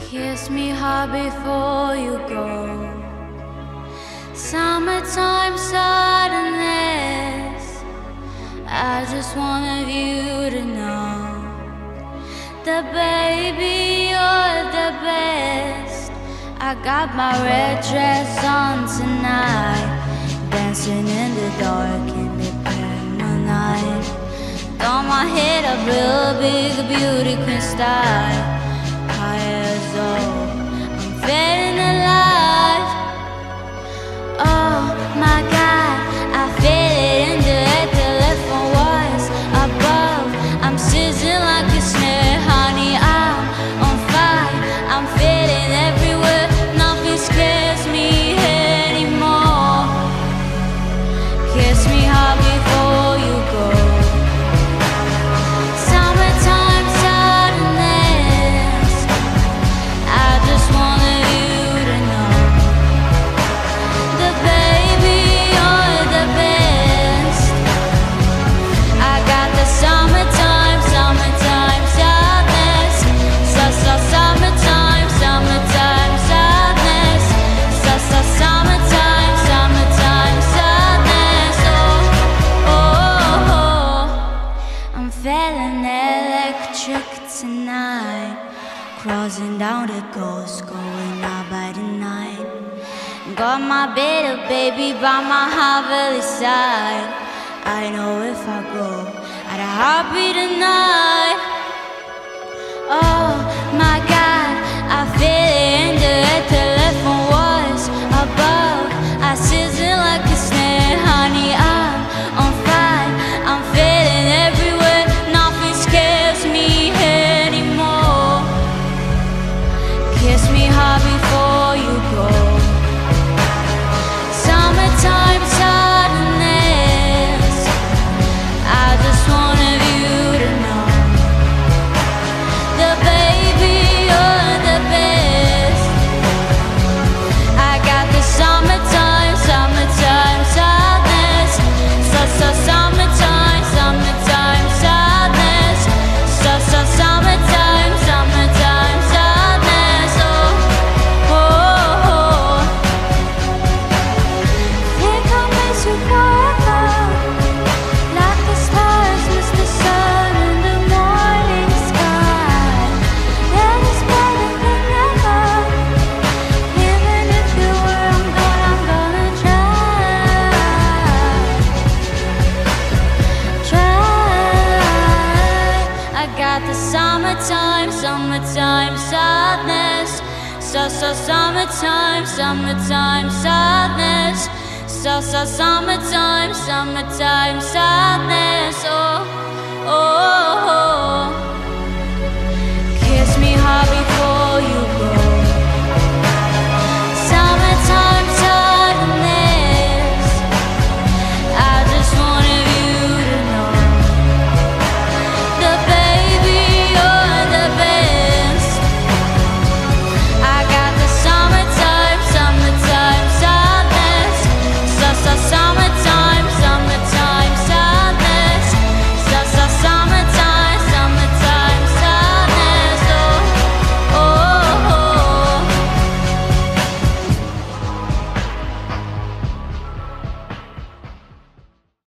Kiss me hard before you go. Summertime sadness. I just wanted you to know that baby you're the best. I got my red dress on tonight, dancing in the dark in the pale moonlight. Got my head up real big, beauty queen style. High as though I'm feeling alive. Oh my God, I feel it in the air, telephone wires above. I'm sizzling like a snare, honey, I'm on fire. I'm feeling everywhere, nothing scares me anymore. Kiss me hard before you go. Summertime sadness. I just wanted you to know that baby you're the best. I got the summertime sadness. Summertime sadness. Summertime sadness. Oh, oh, oh. I'm feeling electric tonight, crossing down the coast, going out by the night. Got my bitter baby by my Haveli side. I know if I go, I'd a heartbeat tonight. Oh my God, I feel it in the air, telephone wires above. I sizzle like a snare, honey, I'm on fire. I'm feeling everywhere, nothing scares me anymore. Kiss me hard before you go. Summertime sadness. I just wanted you to know that baby you're the best. I got the summertime sadness. Summertime sadness. Summertime sadness. Oh, oh, oh. Think I'll miss you forever, like the stars miss the sun in the morning sky. That is better than ever. Even if you were, I'm gonna try. I got the summertime sadness. Summertime sadness. Summertime sadness. Oh, oh, oh.